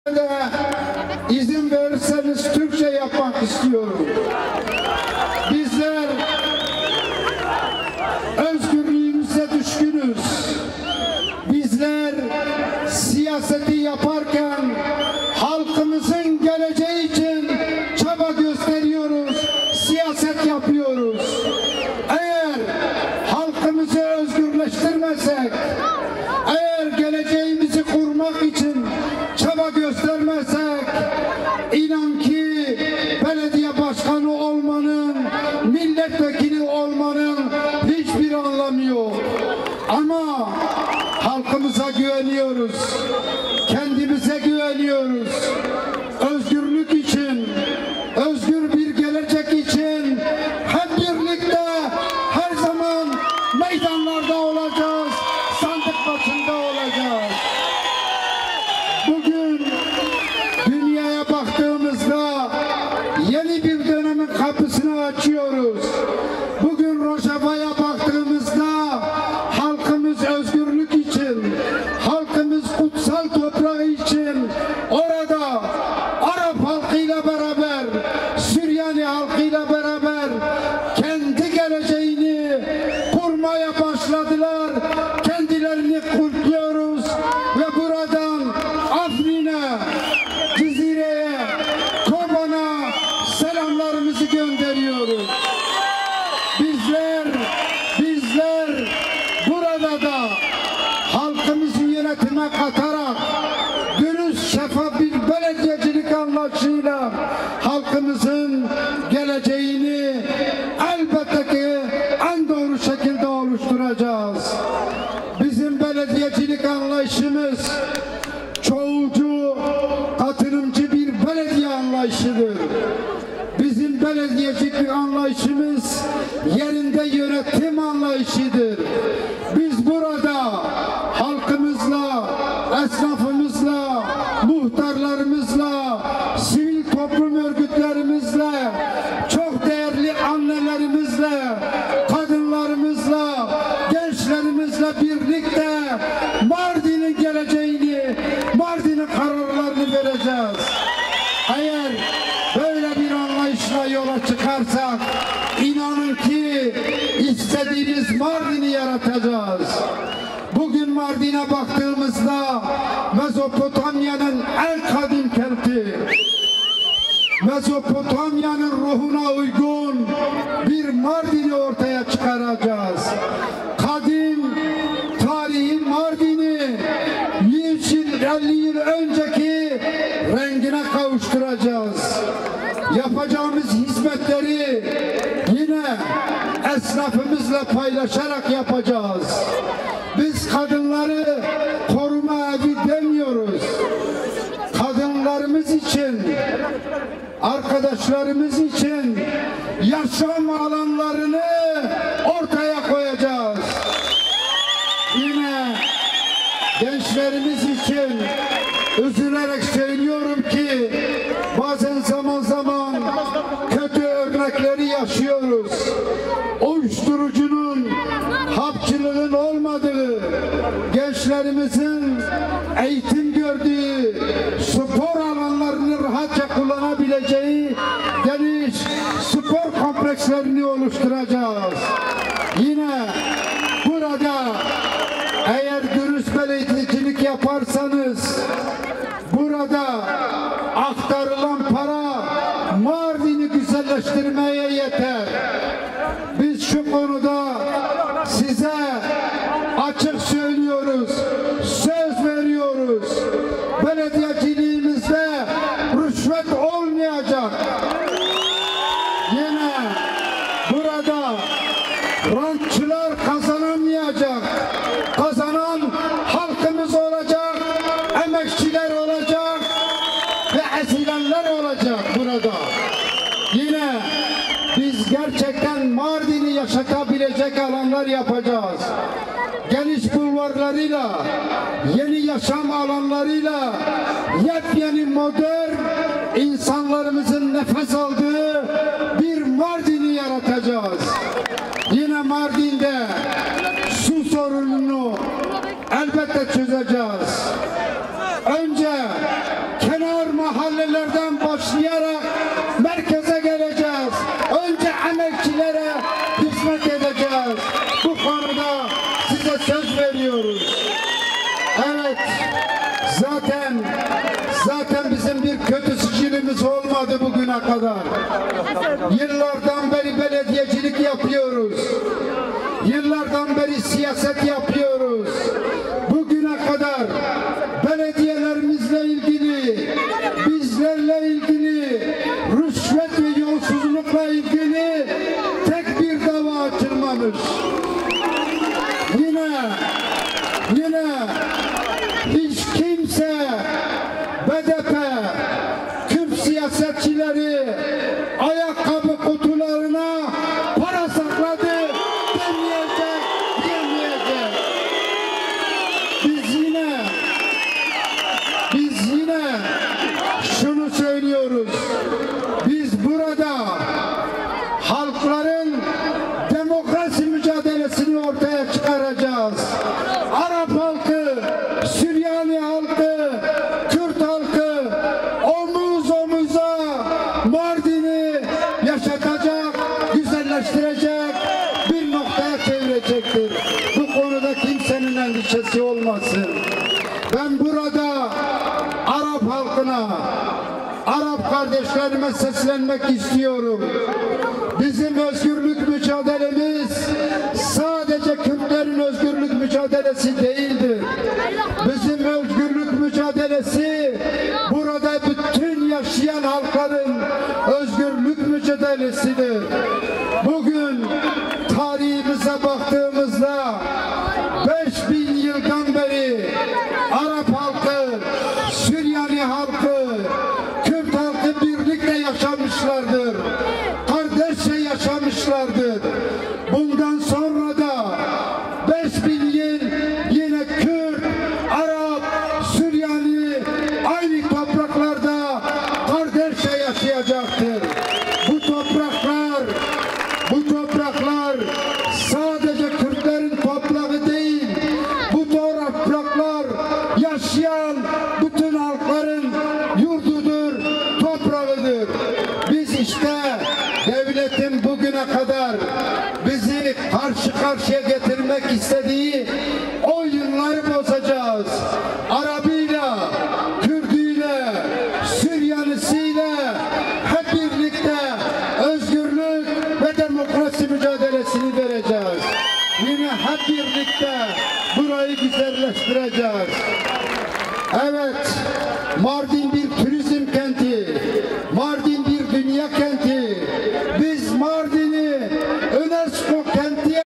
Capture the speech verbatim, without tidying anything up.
İzin verirseniz Türkçe yapmak istiyorum. Bizler özgürlüğümüze düşkünüz. Bizler siyaseti yaparken halkımızın geleceği için çaba gösteriyoruz, siyaset yapıyoruz. Eğer halkımızı özgürleştirmezsek, eğer geleceğimizi kurmak için çaba göstermezsek, inan ki belediye başkanı olmanın, milletvekili olmanın hiçbir anlamı yok. Ama halkımıza güveniyoruz, kendimize güveniyoruz. Özgürlük için, özgür bir gelecek için hep birlikte her zaman meydanlarda olacağız, sandık başında olacağız. Bugün dünyaya baktığımızda yeni bir dönemin kapısını açıyoruz. Bugün Rojava'ya baktığımızda halkımız özgürlük için, halkımız kutsal toprağı için orada Arap halkıyla beraber, Süryani halkıyla beraber kendi geleceğini kurmaya başladılar. Kendilerini kutluyoruz ve buradan Afrin'e, Cizire'ye, Koban'a selamlarımızı gönderiyoruz. Bizler, bizler burada da halkımızı yönetime katarak dürüst, şeffaf bir belediyecilik anlayışıyla halkımızın geleceğini elbette ki en doğru şekilde oluşturacağız. Bizim belediyecilik anlayışımız çoğulcu, katılımcı bir belediye anlayışıdır. Bizim belediyecilik anlayışımız yerinde yönetim anlayışıdır. Biz burada halkımızla, esnafımızla, muhtarlarımızla, sivil toplum örgütlerimizle, çok değerli annelerimizle, kadınlarımızla, gençlerimizle birlikte Mardin'in geleceğini, Mardin'in kararlarını vereceğiz. Eğer böyle bir anlayışla yola çıkarsak, inanın ki istediğimiz Mardin'i yaratacağız. Bugün Mardin'e baktığımızda Mezopotamya'nın en kadim kenti, Mezopotamya'nın ruhuna uygun bir Mardin'i ortaya çıkaracağız. Kadim tarihi Mardin'i yüz yıl, elli yıl önceki rengine kavuşturacağız. Yapacağımız hizmetleri yine esnafımızla paylaşarak yapacağız. Biz kadınları koruma evi demiyoruz. Kadınlarımız için, arkadaşlarımız için yaşam alanlarını ortaya koyacağız. Yine gençlerimiz için üzülerek söylüyorum ki bazen zaman zaman kötü örnekleri yaşıyoruz. Uyuşturucunun, hapçılığın olmadığı, gençlerimizin eğitim gördüğü, spor alanlarını rahatça kullanabileceği geniş spor komplekslerini oluşturacağız. Yine burada eğer dürüst belediyecilik yaparsanız burada aktarılan para Mardin'i güzelleştirmeye yeter. Biz şu konuda size açık söylüyoruz, söz veriyoruz. Belediyeciliğimizde rüşvet olmayacak. Yine burada rantçılar kazanamayacak. Kazanan halkımız olacak, emekçiler olacak ve ezilenler olacak burada. Yine biz gerçekten Mardin'i yaşatabilecek alanlar yapacağız. Geniş bulvarlarıyla, yeni yaşam alanlarıyla, yepyeni modern insanlarımızın nefes aldığı bir Mardin'i yaratacağız. Yine Mardin'de su sorununu elbette çözeceğiz. Önce Kenan mahallelerden başlayarak merkeze geleceğiz. Önce emekçilere hizmet edeceğiz. Bu konuda size söz veriyoruz. Evet, zaten zaten bizim bir kötü sicilimiz olmadı bugüne kadar. Yıllardan beri belediyecilik yapıyoruz. Yıllardan beri siyaset yapıyoruz. Bugüne kadar belediyelerimizle ilgili, bizlerle ilgili, rüşvet ve yolsuzlukla ilgili tek bir dava açılmamış. Yine, yine hiç kimse B D P, Kürt siyasetçileri ayakkabı kutularına para sakladı demeyecek, diyemeyecek. Biz yine, biz yine şunu söylüyoruz. Biz burada halkların demokrasi mücadelesini ortaya çıkaracağız. Arap halkı, Süryani halkı, Kürt halkı omuz omuza Mardin'i yaşatacak, güzelleştirecek, bir noktaya çevirecektir. Bu konuda kimsenin endişesi olmasın. Ben burada Arap halkına, Arap kardeşlerime seslenmek istiyorum. Bizim özgürlük mücadelemiz sadece Kürtlerin özgürlük mücadelesi değildir. Bizim özgürlük mücadelesi burada bütün yaşayan halkların özgürlük mücadelesidir. Bugün tarihimize baktığımızda beş bin yıldan beri Arap halkı, Süryani halkı, Kürt halkı birlikte yaşamışlardır. Kardeşçe yaşamışlardır. Bundan sonra da beş bin yıl yine Kürt, Arap, Süryani aynı topraklarda kardeşçe yaşayacaktır. Bu topraklar, bu topraklar sadece Kürtlerin toprağı değil, bu topraklar yaşayan bütün halkların yurdudur, toprağıdır. Biz işte devletin bugüne kadar bizi karşı karşıya getirmek istediği oyunları bozacağız. Arabıyla, Kürdüyle, Süryanisiyle hep birlikte özgürlük ve demokrasi mücadelesini vereceğiz. Yine hep birlikte burayı güzelleştireceğiz. Evet, Mardin bir turizm kenti, Mardin bir dünya kenti,